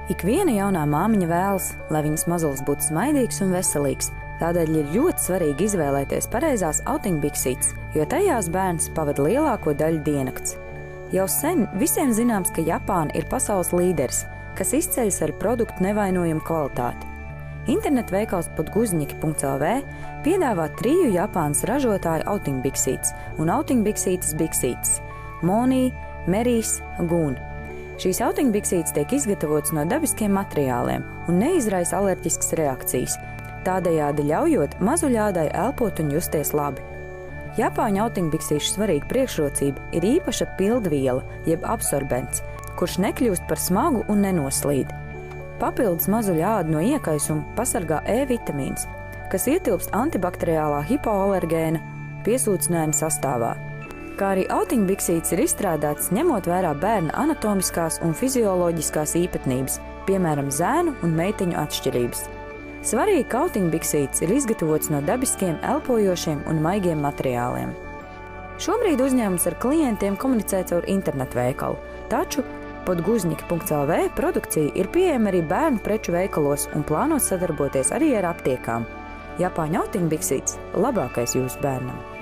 Ikviena jaunā māmiņa vēlas, lai viņas mazulis būtu smaidīgs un veselīgs. Tādēļ ir ļoti svarīgi izvēlēties pareizās autiņbiksītes, jo tajās bērns pavada lielāko daļu diennakts. Jau sen visiem zināms, ka Japāna ir pasaules līderis, kas izceļas ar produktu nevainojumu kvalitāti. Internetu veikals podguzņiki.lv piedāvā 3 Japānas ražotāju autiņbiksītes un autiņbiksītes biksītes – Monī, Merīs, Gun. Šīs autiņbiksītes tiek izgatavotas no dabiskiem materiāliem un neizraisa alerģiskas reakcijas, tādējādi ļaujot mazuļādai elpot un justies labi. Japāņu autiņbiksīšu svarīga priekšrocība ir īpaša pildviela, jeb absorbents, kurš nekļūst par smagu un nenoslīd. Papildus mazuļādu no iekaisuma pasargā E-vitamīns, kas ietilpst antibakteriālā hipoalergēna piesūcinājuma sastāvā. Kā arī autiņbiksītes ir izstrādātas ņemot vērā bērna anatomiskās un fizioloģiskās īpatnības, piemēram, zēnu un meiteņu atšķirības. Svarīgi, ka autiņbiksītes ir izgatavotas no dabiskiem, elpojošiem un maigiem materiāliem. Šobrīd uzņēmums ar klientiem komunicē caur internetu veikalu, taču podguzņiki.lv produkcija ir pieejama arī bērnu preču veikalos un plānot sadarboties arī ar aptiekām. Japāņu autiņbiksītes – labākais jūsu bērnam.